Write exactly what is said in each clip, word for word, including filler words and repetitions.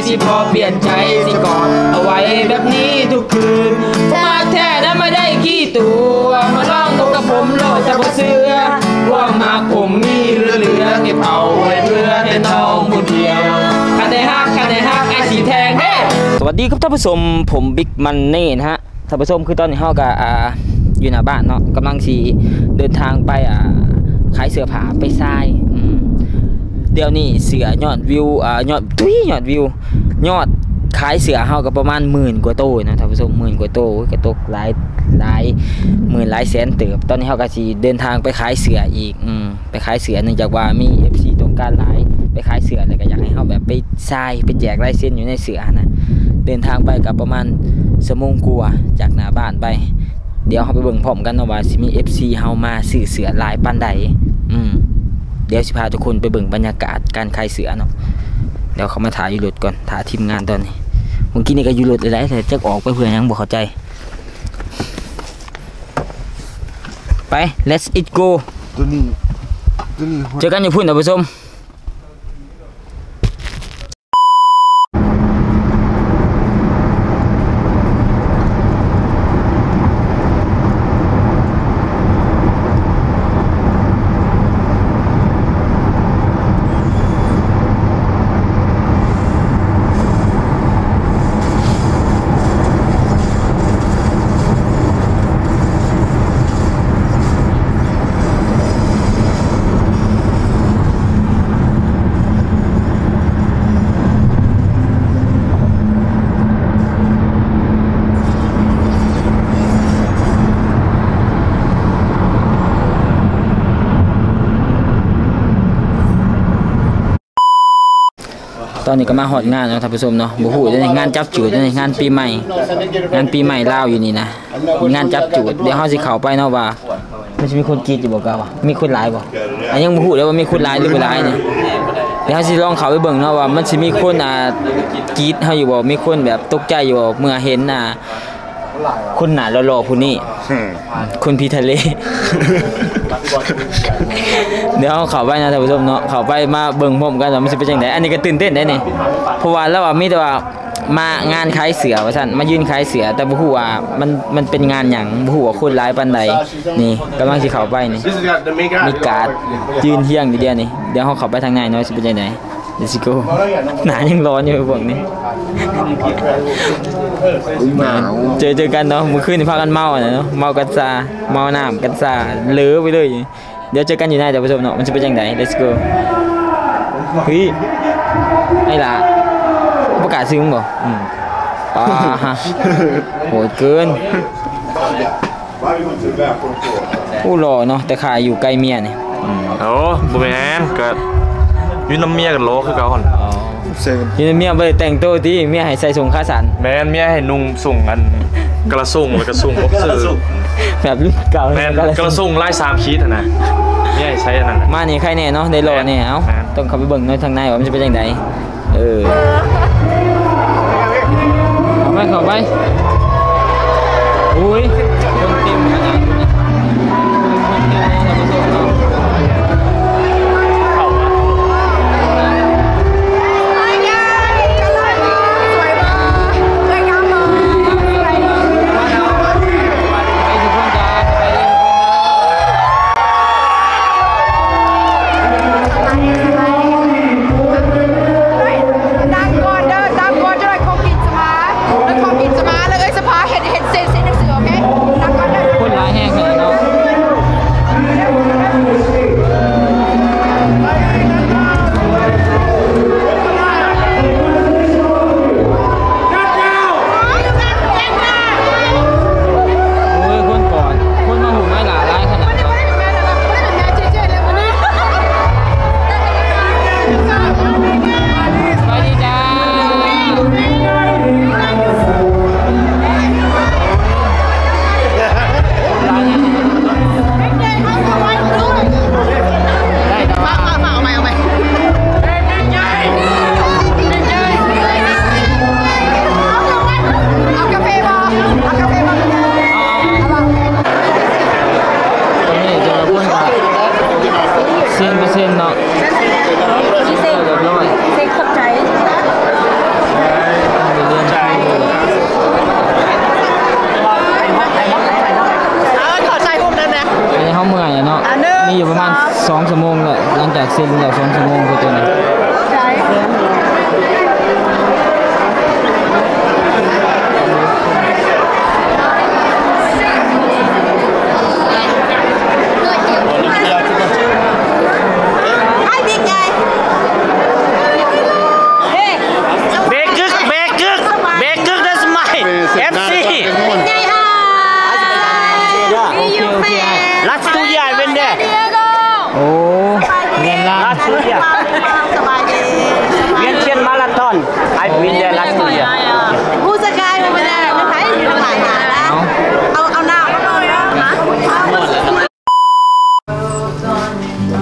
สิพอเปลี่ยนใจสิกอดเอาไว้แบบนี้ทุกคืนมาแท้นั้นมาได้ขี้ตัวมาลองตกกับผมโลดจะบ่เสือว่ามาผมมีเรือเรือเก็บเอาไว้เพื่อให้น้องผู้เดียวคันได้ฮักคันได้ฮักไอ้สีแทงเด้สวัสดีครับท่านผู้ชมผมบิ๊กมันเน่นะฮะท่านผู้ชมคือตอนนี้เฮาก็อ่าอยู่หน้าบ้านเนาะกำลังสีเดินทางไปอ่าขายเสื้อผ้าไปทรายเดี๋ยวนี้เสือยอดวิวอ่ายอดทุยยอดวิวยอดขายเสือเฮาก็ประมาณหมื่นกว่าโตนะท่านผู้ชมหมื่นกว่าโตกระตกหลายหลายหมื่นหลายแสนเติบตอนนี้เฮาก็สิเดินทางไปขายเสืออีกอืมไปขายเสือเนื่องจากว่ามี เอฟ ซี ต้องการหลายไปขายเสือเลยก็อยากให้เฮาแบบไปทรายไปแจกลายเส้นอยู่ในเสือนะเดินทางไปกับประมาณชั่วโมงกว่าจากหน้าบ้านไปเดี๋ยวเขาไปเบิ่งพร้อมกันเนาะว่าสิมี เอฟ ซี เฮามาซื้อเสือลายปานใดอืมเดี๋ยวสิพาทุกคนไปเบิ่งบรรยากาศการขายเสือเนาะเดี๋ยวเขามาถ่ายอยู่รถก่อนถ่ายทีมงานตอนนี้เมื่อกี้นี่ก็อยู่รถเลยแต่จะออกไปเพื่อยังบ่เข้าใจไป let's it go ตัวนี้ตัวนี้เจอกันอยู่พุ่นท่านผู้ชมตอนนี้ก็มาหอดงานแล้วท่านผู้ชมเนาะบุหูจะงานจับจูดจะงานปีใหม่งานปีใหม่ลาวอยู่นี่นะงานจับจูดเดี๋ยวเขาสิเข้าไปเนาะว่ามันจะมีคนกรีดอยู่บอกกันว่ามีคนหลายบ่อันยังบุหูแล้วว่ามีคนหลายหรือไม่หลายเนี่ยเดี๋ยวเขาสิลองเข้าไปเบิ่งเนาะว่ามันจะมีคนอ่ากรีดเขาอยู่บ่มีคนแบบตกใจอยู่บ่เมื่อเห็นอ่าคนหนาหล่อๆผู้นี้คนพีทะเลเดี๋ยวเขาไปนะท่านผู้ชมเนาะเขาไปมาเบิ่งพร้อมกันว่ามันจะเป็นจังไดอันนี้ก็ตื่นเต้นได้นี่เพราะว่าแล้วว่ามีแต่ว่ามางานขายเสือว่าซั่นมายืนขายเสือแต่บ่ฮู้ว่ามันมันเป็นงานหยังบ่ฮู้ว่าคนหลายปานใดนี่กำลังสิเข้าไปนี่มีการ์ดยืนเที่ยงอยู่เดียวนี่เดี๋ยวเฮาเข้าไปทางในเนาะสิเป็นจังไดLet's go หนายังร้อนอยู่พวกนี้เจอเจอกันเนาะเมื่อคืนนี่พากันเมาเนาะเมากันซาเมาน้ำกันซาเลือไปเลยเดี๋ยวเจอกันอยู่ในแต่ผู้ชมเนาะมันจะเป็นยังไง Let's go เฮ้ยไอ้ล่ะประกาศซื้อมั้งบ่ป่าฮะโหดเกินผู้หล่อเนาะแต่ขายอยู่ใกล้เมียนี่โอ้บุแมนเกิดยืนน้ำเมียกันโลคือเก่าคนยืนเมียไปแต่งตัวที่เมียให้ใส่ส่งข้าสันแมนเมียให้นุ่งส่งกันกระส่งกระส่งบ็อกเซอร์แบบรุ่นเก่าแมนกระส่งไล่สามชีตนะเมียให้ใช้อันนั้นมานี่ใครเนี่ยเนาะได้รอเนี่ยเอ้าต้องเข้าไปเบิ่งในทางในว่ามันจะเป็นยังไงเออเข้าไปเข้าไปอุ้ยคนเต็มขนาดตามก่อนจะได้ของกินจะมาแล้วของกินจะมาแล้วเอ้ยสภาเห็นเห็นเซนเซนหนังสือโอเค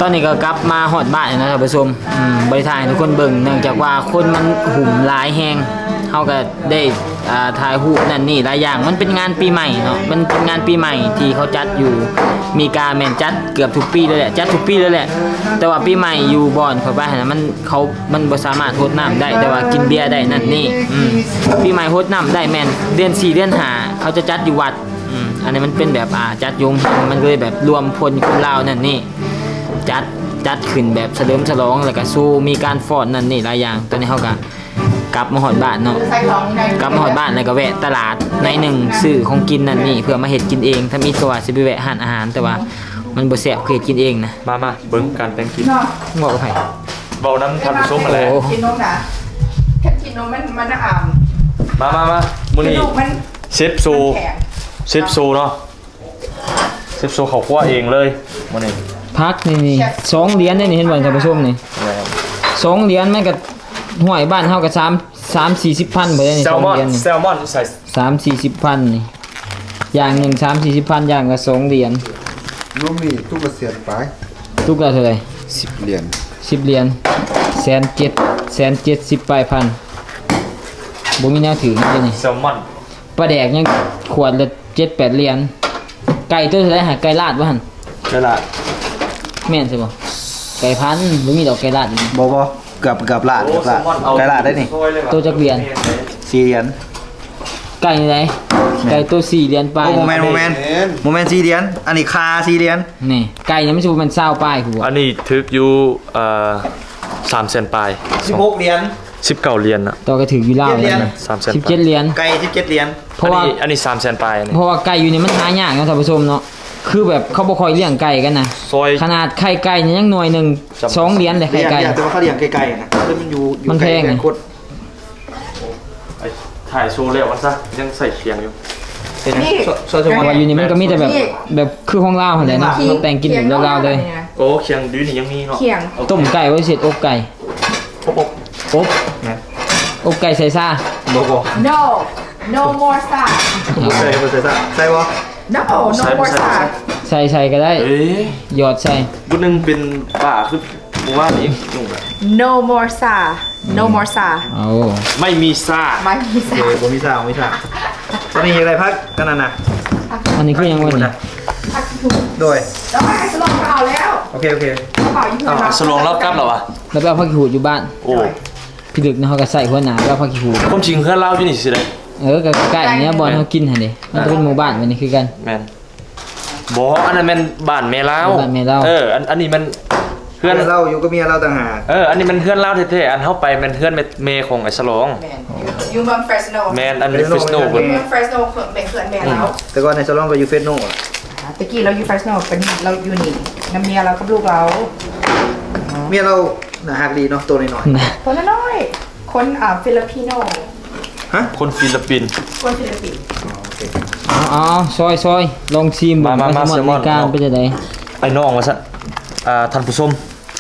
ตอนนี้ก็กลับมาฮอดบ้านแล้วนะท่านผู้ชมอืมบริถ่ายให้ทุกคนเบิ่งเนื่องจากว่าคนมันหุ่มหลายแฮงเฮาก็ได้อ่าถ่ายรูปนั่นนี่หลายอย่างมันเป็นงานปีใหม่เนาะมันเป็นงานปีใหม่ที่เขาจัดอยู่มีการแม่นจัดเกือบทุกปีเลยแหละจัดทุกปีเลยแหละแต่ว่าปีใหม่อยู่บ่อนเขาไปนะมันเขามันบ่สามารถโฮดน้ำได้แต่ว่ากินเบียร์ได้นั่นนี่อืมปีใหม่โฮดน้ำได้แม่นเดือนสี่เดือนห้าเขาจะจัดอยู่วัดอืมอันนี้มันเป็นแบบอ่าจัดโยมมันก็เลยแบบรวมพลคนลาวนั่นนี่จัดจัดขึ้นแบบเฉลิมฉลองแล้วก็สู้มีการฟ้อนนั่นนี่หลายอย่างตอนนี้เขาก็กลับมาหอดบ้านเนาะกลับมาหอดบ้านแล้วก็แวะตลาดในหนึ่งซื้อของกินนั่นนี่เพื่อมาเฮ็ดกินเองถ้ามีตัวสิไปแวะหานอาหารแต่ว่ามันบ่แซ่บคือเฮ็ดกินเองนะมามาเบิ่งการแต่งกินบอกกับไผเบาน้ำทำส้มมาแล้วกินนมนะแค่กินนมมันมันอ่ามมามามามื้อนี้กระดูกมันเชฟซูแข็งเชฟซูเนาะเชฟซูเขาคั่วเองเลยมื้อนี้พักนี่นี่สองเหรียญได้นี่เห็นบ่ท่านผู้ชมนี่สองเหรียญมันก็ห้วยบ้านเฮาก็สาม สาม สี่สิบพันบ่ได้นี่แซสลองมอนเหรียญนี่แซลมอนใส่สาม สี่สิบพันนี่อย่างหนึ่งสาม สี่สิบพันอย่างละสองเหรียญรวมนี่ทุกเกษียณไปทุกละเท่าไหร่สิบเหรียญสิบเหรียญแสนเจ็ดแสนเจ็ดสิบปลายพันบ่มีแนวถือเลยนี่แซลมอนปลาแดกยังขวดละเจ็ดแปดเหรียญไก่ตัวเท่าไหร่หาไก่ลาดบ่หั่นได้ละแม่นใช่บ่ไก่พันธุ์บ่มีดอกไก่ลาดอีกบอบเกือบเกือบลาดเกือบลาดไก่ลาดได้นี่ตัวจักเหรียญสี่เหรียญไก่ไหนไก่ตัวสี่เหรียญปลายโอ้โมเมนต์โมเมนต์โมเมนต์สี่เหรียญอันนี้คาสี่เหรียญนี่ไก่เนี่ยมันสิบ่แม่นเศร้าปลายคือบ่อันนี้ทึกอยู่เอ่อสามแสนปลายสิบหกเหรียญสิบเก้าเหรียญน่ะตัวก็ถืออยู่ลาวเจ็ดเหรียญนะสามแสนสิบเจ็ดเหรียญไก่สิบเจ็ดเหรียญเพราะว่าอันนี้อันนี้สามแสนปลายอันนี้เพราะว่าไก่อยู่นี่มันหายากนะท่านผู้ชมเนาะคือแบบเขาบ่ค่อยเลี้ยงไก่กันนะซอยขนาดไข่ไก่เนี่ยยังหน่วยหนึงจำสองเหรียญเลยเลี้ไข่ยงไก่เลี้ยงแต่ว่าเขาเลี้ยงไก่ๆนะคือมันอยู่อยู่มันแพงไก่ไงโคตรไอ้ถ่ายโชว์แล้วมันซะยังใส่เคียงอยู่เป็นไงโซโซโซเพราะว่าอยู่นี่มันก็มีแต่แบบแบบคือของลาวหั่นแหละเนาะเขาแต่งกินแบบลาวๆเลยโอ้เคียงดื้อนี่ยังมีเนาะเขียงต้มไก่ไว้เสร็จอบไก่ปบปบอบอบไก่ใส่ซ่าโลโก้ no no more star ใส่ใส่ใส่ใส่บ่ no no more star ใส่ใส่ก็ได้เอ้ยหยอดใส่บุญนึงเป็นป่าคือบ่ว่านี่นุ่งแบบ no more star no more star เอาไม่มีซ่าไม่มีโอสาเคบ่มีซ่าบ่มีซ่าตอนนี้ยังไงพักกันน่ะนะอันนี้คือยังวันนี้โดยแล้วให้สลองเอาแล้วโอเคโอเคกระเป๋าอยู่ข้างหลังสลองรอบกลับเหรอวะแล้วไปเอาผักขี้หูดอยู่บ้านโอ้พี่ดึกเนาะเขาก็ใส่หัวหน้าแล้วเอาผักขี้หูดความจริงเพื่อนเล่าอยู่นี่สิได้เออก็ใกล้ๆเนี้ยบอลเขากินหั่นดิมันจะเป็นหมู่บ้านวันนี้คือกันแม่นบ่อันนั้นแม่นบ้านแม่เล่าบ้านแม่เล่าเอออันอันนี้มันเพื่อนเราอยู่กับเมียเราต่างหากเอออันนี้มันเพื่อนเล่าเท่ๆอันเฮาไปมันเพื่อนเมของไอ้สลองแมนอยู่เมืองเฟรสโนแม่นอันนี้ฟิสโนเพิ่นเมืองเฟรสโนเขื่อนเป็นเขื่อนแม่แล้วแต่ก่อนในซาลอนไปอยู่เฟสโน่อะตะกี้เราอยู่เฟรสโนเป็นเราอยู่นี่น้ำเมียเรากับลูกเราเมียเราหน้าหักดีเนาะตัวน้อยนะคนละน้อยคนอ่าฟิลิปปิโนๆฮะคนฟิลิปปินส์คนฟิลิปปินส์เอาเอาซอยซอยลองชิมมามามาสแซลมอนในการเป็นจังไดไอ้น้องว่าซั่นอ่าท่านผู้ชม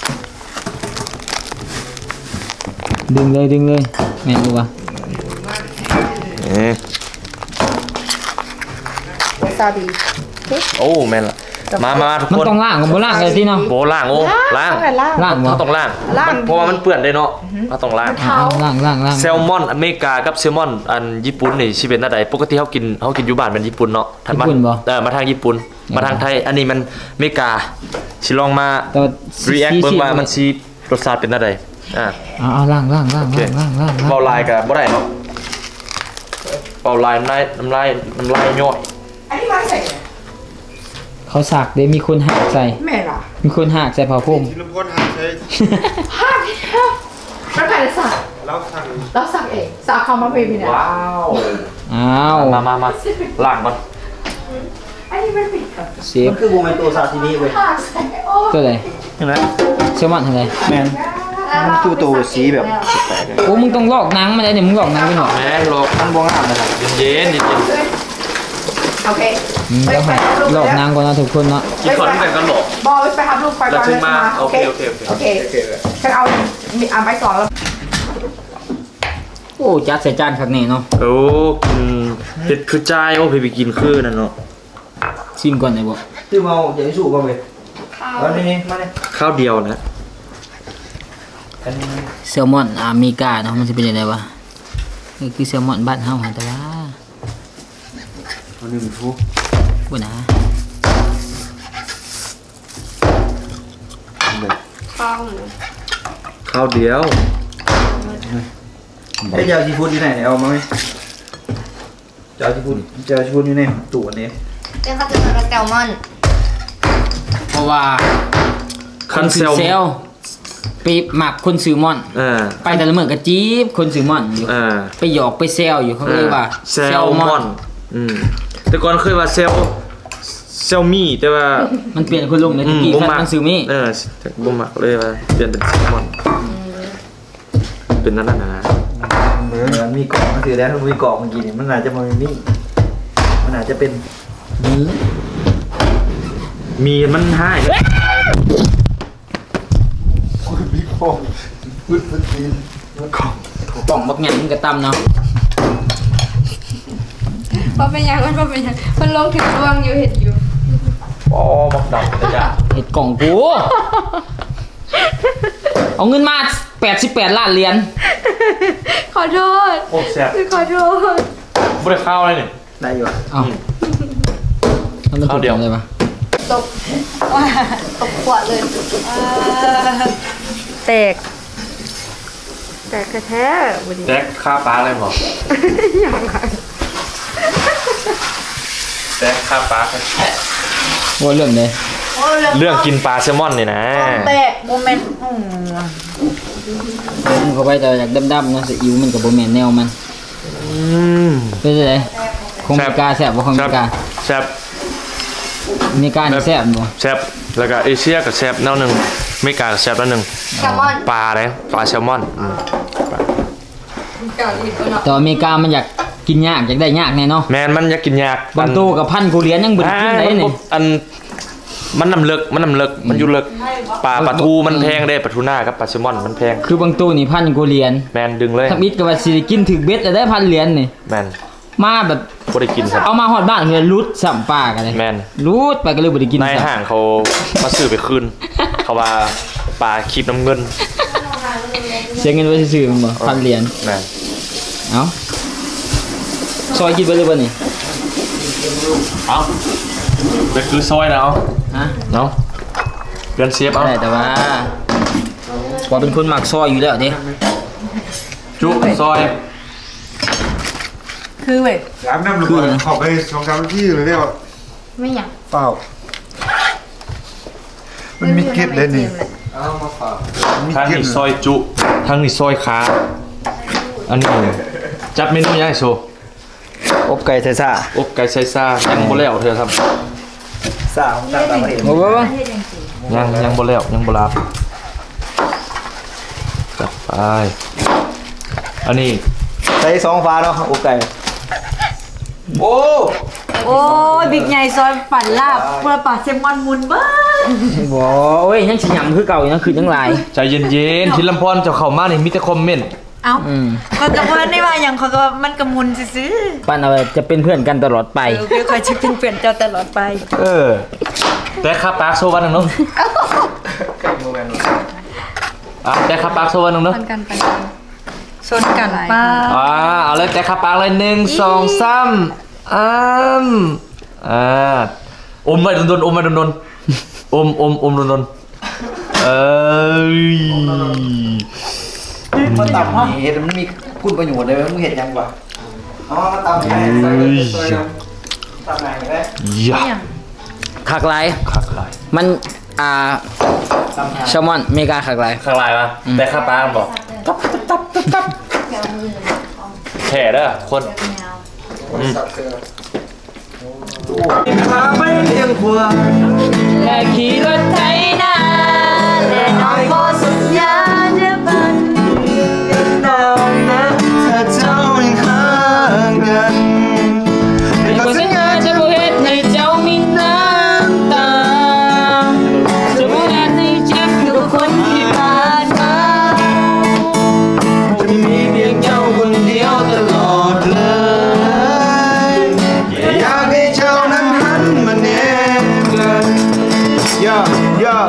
ดึงเลยดึงเลยแม่นบ่วะเอ๊ะวาซาบิโอ้แม่นล่ะมามาทุกมันคนต้องล้างกับบ่ล้างเลยที่เนาะโบล่างโอ้ล่างล่างล้างบ่เขาต้องล่างล่างมันเพราะว่ามันเปื้อนได้เนาะเขาต้องล่างเอาเอาล้างล้างล้างแซลมอนอเมริกากับแซลมอนอันญี่ปุ่นนี่สิเป็นอันใดปกติเขากินเขากินอยู่บ้านเป็นญี่ปุ่นเนาะถ้ามาเออมาทางญี่ปุ่นมาทางไทยอันนี้มันอเมริกาสิลองมาแต่ว่า react เบิ่งว่าสีมันสิรสชาติเป็นอันใดอ่าเอาเอาล้างล้างล้างโอเคล้างล้างล้างเบาลายก็บ่ได้เนาะเบาลายน้ำลายน้ำลายน้ำลายย่อยอันนี้มาใส่เขาสักเด้มีคนหักใส่แม่ล่ะมีคนหักใส่ผ้าห่มที่ลุงพลหาใช้ภาพที่แล้วแล้วใครจะสักแล้วสั่งเราสักเองสักเขามาเป็นพี่เนี่ยว้าวอ้าวมามามาล้างก่อนอันนี้มันผิดกับเซฟมันคือโมเมนโตซาซิมิเว้ยภาพใส่โอ้ตัวไหนเห็นไหมเซลมอนเท่าไหร่แมนมันคือตัวสีแบบแปลกๆเลยโอ้มึงต้องลอกหนังมาได้เนี่ยมึงลอกหนังไปหน่อยแม่ลอกมันบ้องงามนะครับเย็นๆเย็นโอเคอืมแล้วให้ลอกหนังก่อนนะทุกคนเนาะๆกินก่อนกันกันหรอกบอลไปทำลูกไปก่อนแล้วถึงมาโอเคโอเคโอเคโอเคฉันเอามีอ่านใบสองแล้วโอ้จัดใส่จานคักนี่เนาะโอ้กินเผ็ดคือใจายโอ้พี่ไปกินคือนั่นเนาะชิมก่อนได้บ่ที่เมาอย่างที่สูบบ้างเว้ยแล้วนี่มาเนี่ยข้าวเดียวนะอันนี้แซลมอนอาเมริกาเนาะมันจะเป็นยังไงวะนี่คือแซลมอนบ้านเฮาหาแต่ว่าอันนี้มันฟูกูนะข้าวหมูข้าวเดียวไอ้เจ้าซีฟู้ดอยู่ไหนเนี่ยเอามาไหมเจ้าซีฟู้ดเจ้าซีฟู้ดอยู่ไหนตู้อันนี้เจ้าข้าวจะมาแซลมอนเพราะว่าคันเซลเซลไปหมักคนซื้อมอนเออไปแต่ละเมืองก็จีบคนซื้อมอนอยู่เออไปหยอกไปแซวอยู่เขาเรียกว่าแซลมอนอืมแต่ก่อนเคยว่าเซลเซลมี่แต่ว่ามันเปลี่ยนคนลงในตะกี้บ่แฟนมักมันซื้อมี่เออแต่บ่มักเลยว่าเปลี่ยนเป็นแซลมอนเป็นนั่นน่ะนะเออมีกล่องมันถือแล้วมันมีกล่องเมื่อกี้นี่มันอาจจะมันมีมันอาจจะเป็นนี่มีมันหายคุณพี่พ่อพูดสตีนป่องบักหยังมันก็ตำเนาะเพราะเป็นยังมันเพราะเป็นยังมันลงถึงร่วงอยู่เห็ดอยู่อ๋อบักดำเลยจ้ะเห็ดกล่องกู เอาเงินมาแปดสิบแปดล้านเหรียญขอโทษโอ้แซ่บขอโทษบ่ได้ข้าวเลยนี่ได้อยู่อ่ะเอาเอางินข้าวเดียวเลยปะตกตกขวดเลยแตกแตกแท้ๆวันนี้แจ็คข้าวปลาอะไรบ่อย่างไรแจ็คข้าวปลาว่าเรื่องเลยเรื่องกินปลาแซลมอนนี่นะแตกโมเมนต์มึงเข้าไปแต่อยากดำๆเนาะซีอิ๊วมันกับโบแมนแนวมันอืมเป็นไงคงแซ่มีบกาแซ่บบ่คงแซ่มีบกาแซ่บมีกานี่แซ่บบ่แซ่บแล้วก็เอเชียก็แซ่บแนวหนึงอเมริกาก็แซ่บแนวหนึงแซลมอนปลาเลยปลาแซลมอนอืมเก่าอีกแล้วเนาะแต่อเมริกามันอยากกินยากอยากได้ยากแน่เนาะแมนมันอยากกินยากบางตู้กับพันกูเหรียญยังบ่ได้อ่ากินได้มันนี่บ่อันมันน้ำเลิกมันน้ำเลิกมันอยู่เลิกปลาปลาทูมันแพงเด้ปลาทูน่ากับปลาแซลมอนมันแพงคือบางตู้นี่พันกูเหรียญแมนดึงเลยทำอิดก็ว่าสิได้กินถึกเบ็ดแล้วได้พันเหรียญนี่แมนมาแบบบ่ได้กินครับเอามาฮอดบ้านคือรูดสัมปากันเลยแม่นรูดไปก็เลยบ่ได้กินในซ้ำห้างเขามาซื้อไปคืน เขาว่าปลาคลิปน้ำเงินเสียเงินไว้ซื่อๆมันบ่พันเหรียญแมนเอ้าซอยกินไปเลยบ่นี่เอาไปคือซอยแล้วฮะเนาะเดือนเซฟเอาได้แต่ว่าพอเป็นคนมักซอยอยู่แล้วเด้จุซอยคือเว้ยร้านน้ำหรือเปล่าขอไปสองสามที่เลยเนี่ยไม่อยากเปล่า มันมีเกล็ดเลยนี่เอามาฝากมีทางเกล็ดนี้ซอยจุทางนี้ซอยขาอันนี้จับเมนูยังไงโซอบไก่ไทยซ่าอบไก่ไซซ่ายังบ่แล้วเธอครับซ่าของต่างประเทศโอ้โหยังยังบ่แล้วยังบ่รับจับไปอันนี้ใส่สองฟ้าเนาะอบไก่โอ้โอ้ยบิ๊กใหญ่ซอยปั่นลาบเพื่อป่าเซลมอนมุนเบ้าบ่โอ้ยยังสิหยำคือเก่าอยู่นะคือจังหลายใจเย็นๆทิลำพรเจ้าเข้ามานี่มีแต่คอมเมนต์เอ้าอืมก็กระเพื่อนได้ว่าอย่างเขาก็มันกระมุนซื้อปันเอาไว้จะเป็นเพื่อนกันตลอดไปๆเออคือคอยจะเป็นเปลี่ยนเจ้าตลอดไปเออ แต่ค่าปากโซวันหนึงเนาะอ่ะแต่ค่าปากโซวันหนึงเนาะปันกันปันชนกันป้าอ่าเอาเลยแต่ขับปากเลยหนึ่งสองสามอ้ามอ่าอมไปโดนๆอมไปโดนๆอมอมอมโดนๆเอ้ยมาตำนี่เห็ดมันมีคุณประโยชน์เลยมึงเห็ดยังวะอ๋อมาตำนี่ซอยตำไหนได้ยะคักหลายขักลายมันอ่าตำหาแซลมอนอเมริกาคักหลายขักลายปะแต่ขับปากบอกตับตับตับตับแฉเด้อคนพาไปเลี้ยงควายแค่ขี่รถไถนาแต่น้อยพอสัญญาจะพันดาวนะถ้าเจ้ายังห่างกันเป็นคนสัญญาจะบ่เฮ็ดให้เจ้ามีน้ำตาจะบ่เฮ็ดให้เจ็บคือกับคนที่ผ่านมาจะมีเพียงเจ้าคนเดียวตลอดเลยอยากให้เจ้านั้นหันมาแนบกันย่าย่า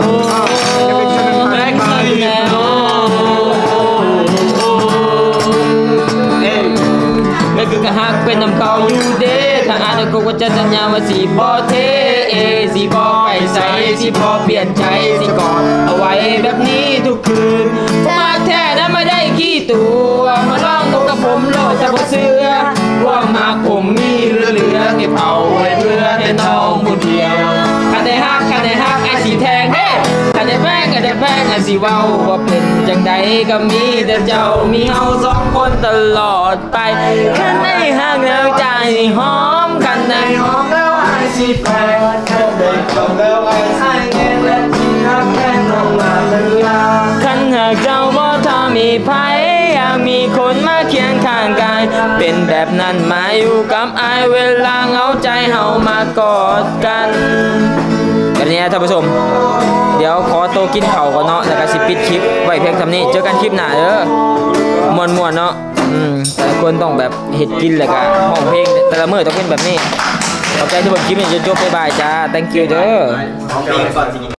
ก็ฮักเป็นน้ำเขาอยู่เด้ทางอาจก็ก็จะสัญญาว่าสีบ่เทเอสีบ่ไปใส่สีบ่เปลี่ยนใจสีกอดเอาไว้แบบนี้ทุกคืนมากแท้นะไม่ได้ขี้ตัวมาลองตกกับผมโลดจะบ่เสือว่ามากผมมีเหลือเหลือเก็บเอาไว้เพื่อให้น้องคนเดียวคันได้ฮักคันได้ฮักไอ้สีแทงเฮ้คันได้แพงคันได้แพงไอ้สีเว้าว่าเป็นจังใดก็มีแต่เจ้ามีเฮาสองคนตลอดไปคันได้ฮักแล้วใจหอมคันได้หอมแล้วไอ้สีแพงคันได้หอมแล้วไอ้สีแพงและที่ฮักแค่น้องมาเป็นลาคันหากเจ้าบ่ทอมีไผอยากมีคนมาเคียงข้างกายเป็นแบบนั้นมาอยู่กับไอเวลาเหงาใจเฮามากอดกันกันนี้ท่านผู้ชมเดี๋ยวขอโตกินเข่าก่อนเนาะแล้วก็สิปิดคลิปไว้เพียงเท่านี้เจอกันคลิปหน้าเด้อมวนๆเนาะอืมแต่ละคนต้องแบบเฮ็ดกินแล้วก็ห้องเพลงแต่ละมื้อต้องเป็นแบบนี้ขอบใจที่เบิ่งคลิปนี้จนจบบ๊ายบายจ้า thank you เด้อ